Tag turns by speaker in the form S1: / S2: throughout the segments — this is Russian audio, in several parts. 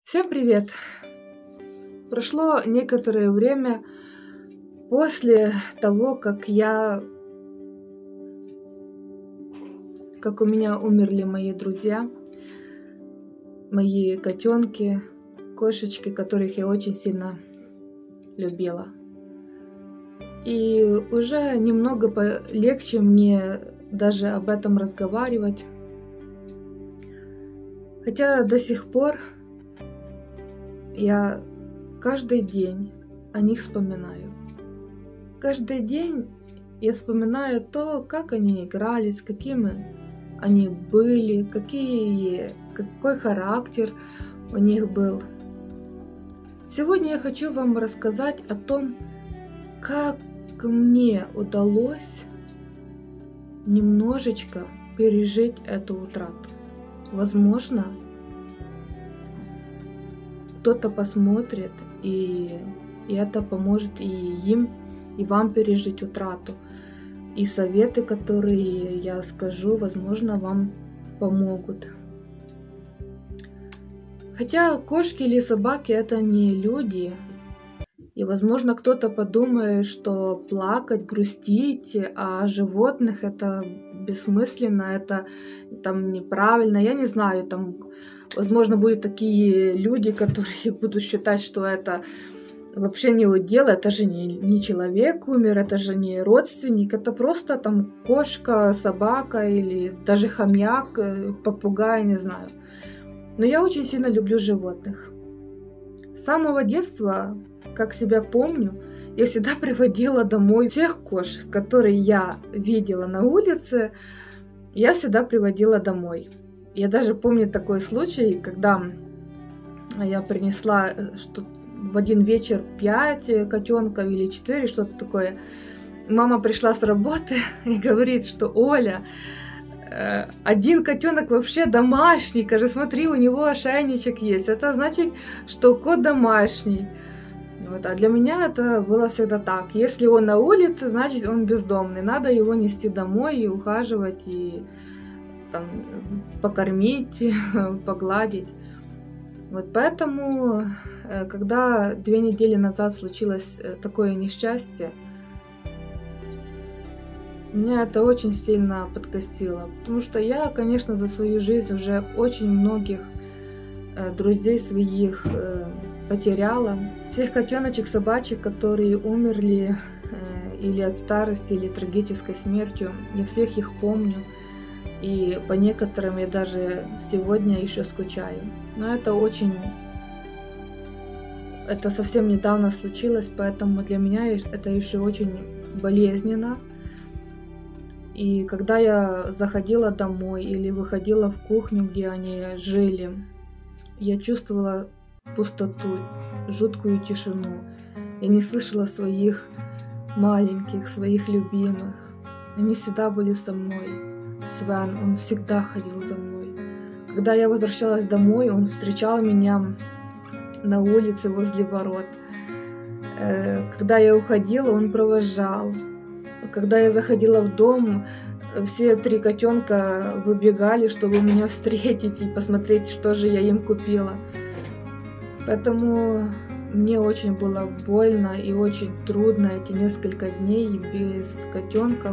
S1: Всем привет! Прошло некоторое время после того, как у меня умерли мои друзья, мои котенки, кошечки, которых я очень сильно любила. И уже немного легче мне даже об этом разговаривать. Хотя до сих пор я каждый день о них вспоминаю. Каждый день я вспоминаю то, как они игрались, какими они были, какой характер у них был. Сегодня я хочу вам рассказать о том, как мне удалось немножечко пережить эту утрату. Возможно, кто-то посмотрит, и это поможет и им, и вам пережить утрату. И советы, которые я скажу, возможно, вам помогут. Хотя кошки или собаки — это не люди. И, возможно, кто-то подумает, что плакать, грустить о животных — это бессмысленно, это неправильно. Я не знаю, возможно, будут такие люди, которые будут считать, что это вообще не его дело, это же не человек умер, это же не родственник, это просто кошка, собака или даже хомяк, попугай, не знаю. Но я очень сильно люблю животных. С самого детства, как себя помню, я всегда приводила домой всех кошек, которые я видела на улице, я всегда приводила домой. Я даже помню такой случай, когда я принесла в один вечер 5 котенков или 4, что-то такое. Мама пришла с работы и говорит, что Оля, один котенок вообще домашний, скажи, смотри, у него ошейничек есть. Это значит, что кот домашний. А для меня это было всегда так. Если он на улице, значит он бездомный. Надо его нести домой и ухаживать, и покормить, погладить. Поэтому, когда 2 недели назад случилось такое несчастье, меня это очень сильно подкосило. Потому что я, конечно, за свою жизнь уже очень многих друзей своих потеряла. Всех котеночек, собачек, которые умерли или от старости, или трагической смертью, я всех их помню. И по некоторым я даже сегодня еще скучаю. Но это совсем недавно случилось, поэтому для меня это еще очень болезненно. И когда я заходила домой или выходила в кухню, где они жили, я чувствовала пустоту, жуткую тишину. Я не слышала своих маленьких, своих любимых. Они всегда были со мной. Свен, он всегда ходил за мной. Когда я возвращалась домой, он встречал меня на улице возле ворот. Когда я уходила, он провожал. Когда я заходила в дом, все 3 котенка выбегали, чтобы меня встретить и посмотреть, что же я им купила. Поэтому мне очень было больно и очень трудно эти несколько дней без котенков.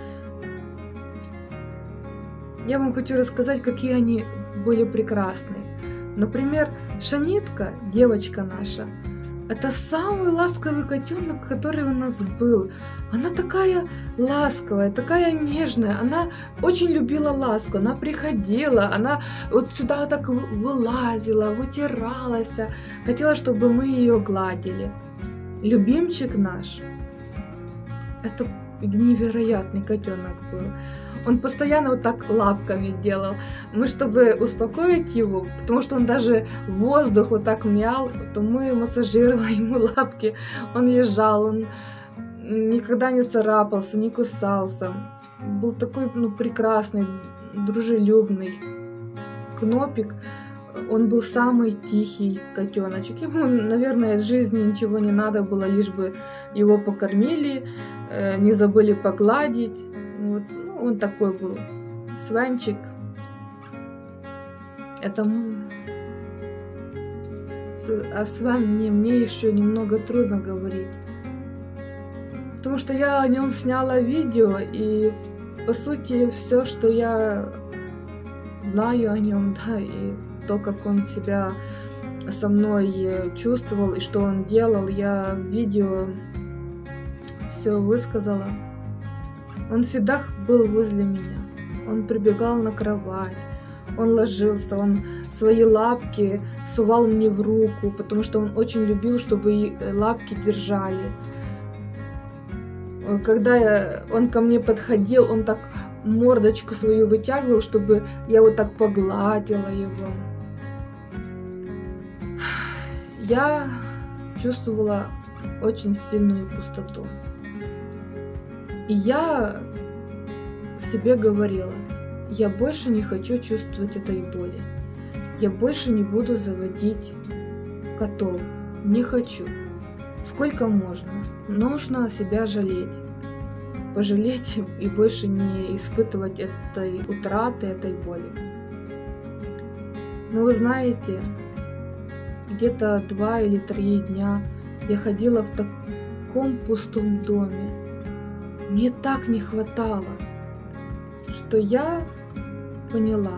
S1: Я вам хочу рассказать, какие они были прекрасны. Например, Шанитка, девочка наша, это самый ласковый котенок, который у нас был. Она такая ласковая, такая нежная, она очень любила ласку, она приходила, она вот сюда так вылазила, вытиралась, хотела, чтобы мы ее гладили. Любимчик наш, это невероятный котенок был. Он постоянно вот так лапками делал. Мы, чтобы успокоить его, потому что он даже воздух вот так мял, то мы массажировали ему лапки. Он лежал, он никогда не царапался, не кусался. Был такой прекрасный, дружелюбный. Кнопик, он был самый тихий котеночек. Ему, наверное, в жизни ничего не надо было, лишь бы его покормили, не забыли погладить. Он такой был. Свенчик. Это А Свен мне еще немного трудно говорить. Потому что я о нем сняла видео, и по сути все, что я знаю о нем, да, и то, как он себя со мной чувствовал и что он делал, я в видео все высказала. Он всегда был возле меня. Он прибегал на кровать, он ложился, он свои лапки сувал мне в руку, потому что он очень любил, чтобы лапки держали. Когда он ко мне подходил, он так мордочку свою вытягивал, чтобы я вот так погладила его. Я чувствовала очень сильную пустоту. И я себе говорила, я больше не хочу чувствовать этой боли. Я больше не буду заводить котов. Не хочу. Сколько можно. Нужно себя жалеть. Пожалеть и больше не испытывать этой утраты, этой боли. Но вы знаете, где-то 2 или 3 дня я ходила в таком пустом доме. Мне так не хватало, что я поняла.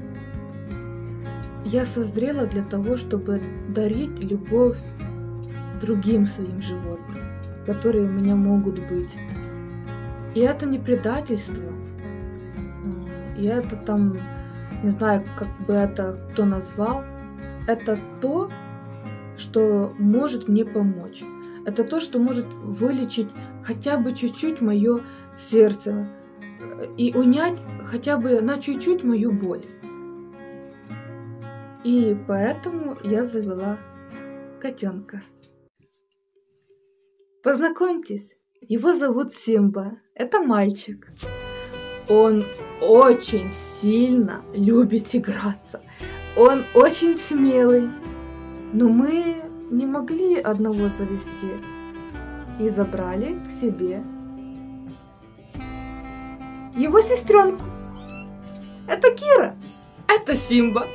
S1: Я созрела для того, чтобы дарить любовь другим своим животным, которые у меня могут быть. И это не предательство. И это там, не знаю, как бы это кто назвал, это то, что может мне помочь. Это то, что может вылечить хотя бы чуть-чуть мое сердце и унять хотя бы на чуть-чуть мою боль. И поэтому я завела котенка. Познакомьтесь, его зовут Симба. Это мальчик. Он очень сильно любит играться. Он очень смелый. Но мы не могли одного завести. И забрали к себе его сестренку. Это Кира. Это Симба.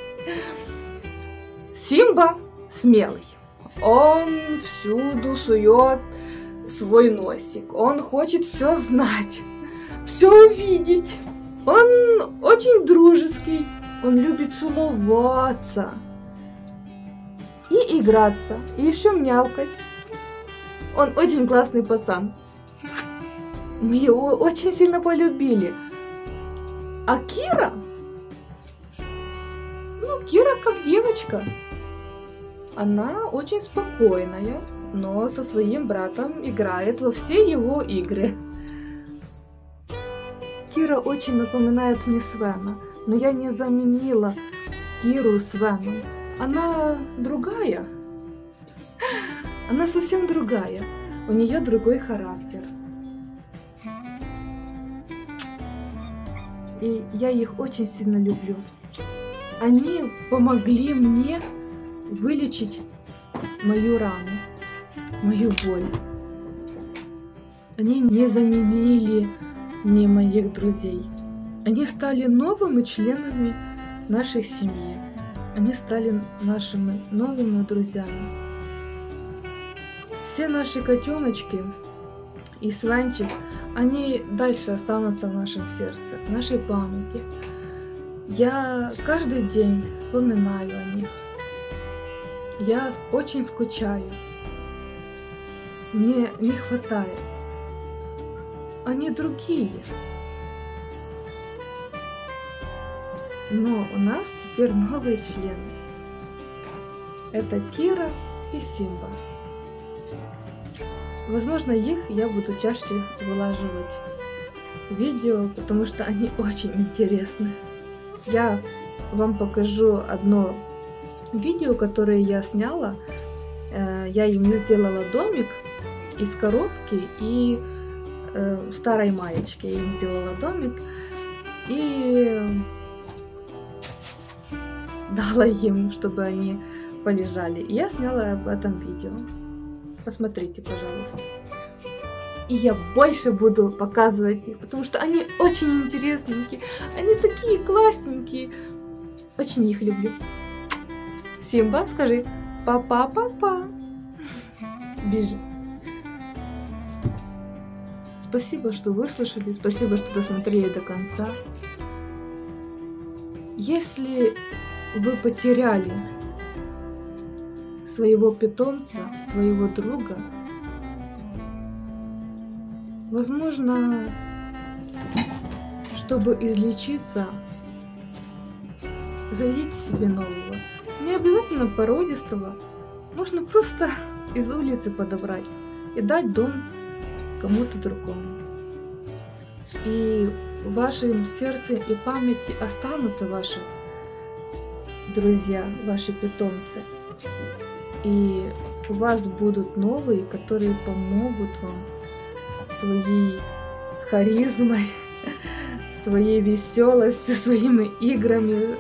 S1: Симба смелый. Он всюду сует свой носик. Он хочет все знать, все увидеть. Он очень дружеский. Он любит целоваться и играться, и еще мявкать. Он очень классный пацан. Мы его очень сильно полюбили. А Кира? Кира как девочка. Она очень спокойная, но со своим братом играет во все его игры. Кира очень напоминает мне Свена, но я не заменила Киру Свену. Она другая. Она совсем другая. У нее другой характер. И я их очень сильно люблю. Они помогли мне вылечить мою рану, мою боль. Они не заменили мне моих друзей. Они стали новыми членами нашей семьи. Они стали нашими новыми друзьями. Все наши котеночки и Свенчик, они дальше останутся в нашем сердце, в нашей памяти. Я каждый день вспоминаю о них. Я очень скучаю. Мне не хватает. Они другие. Но у нас теперь новые члены. Это Кира и Симба. Возможно, их я буду чаще вылаживать в видео, потому что они очень интересны. Я вам покажу одно видео, которое я сняла. Я им сделала домик из коробки и старой маечки. Я им сделала домик и дала им, чтобы они полежали. И я сняла об этом видео. Посмотрите, пожалуйста. И я больше буду показывать их, потому что они очень интересненькие. Они такие классненькие. Очень их люблю. Симба, скажи Папа-папа. Бежи. Спасибо, что выслушали, спасибо, что досмотрели до конца. Если вы потеряли своего питомца, своего друга, возможно, чтобы излечиться, заведите себе нового. Не обязательно породистого, можно просто из улицы подобрать и дать дом кому-то другому. И в вашем сердце и памяти останутся ваши друзья, ваши питомцы. И у вас будут новые, которые помогут вам своей харизмой, своей веселостью, своими играми.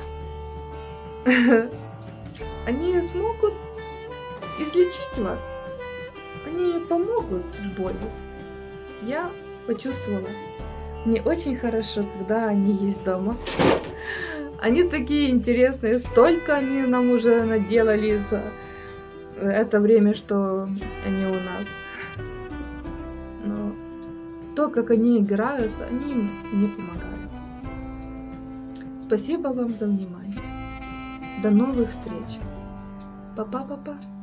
S1: Они смогут излечить вас. Они помогут с болью. Я почувствовала. Мне очень хорошо, когда они есть дома. Они такие интересные. Столько они нам уже наделали за это время, что они у нас. Но то, как они играются, они мне помогают. Спасибо вам за внимание. До новых встреч. Папа-папа.